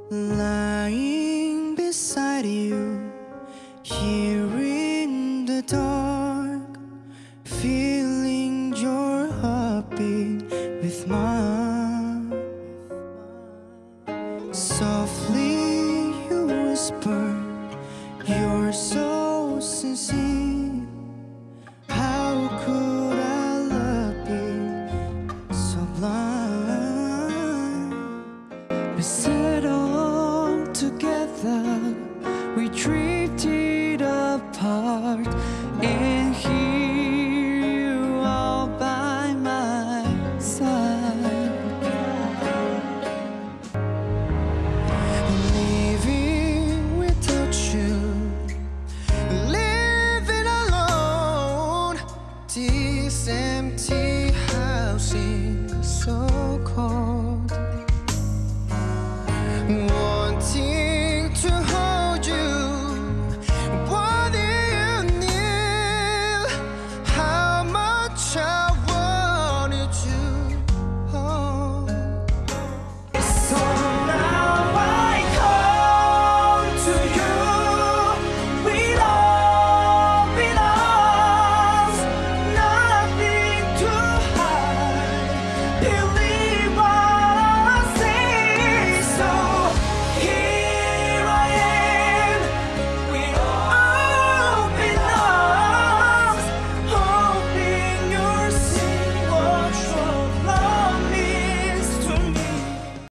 lying beside you here in the dark, feeling your heartbeat with mine. Softly you whisper, you're so sincere. How could I love you so blind? We settled together, we drifted apart, and here you are by my side. Living without you, living alone, this empty house is so cold.